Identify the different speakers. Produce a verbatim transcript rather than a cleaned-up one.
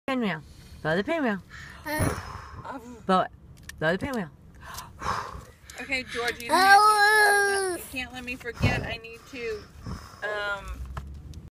Speaker 1: Pinwheel. Blow the pinwheel. Blow it. Blow the pinwheel.
Speaker 2: Okay, Georgie, you can't, you can't let me forget. I need to um,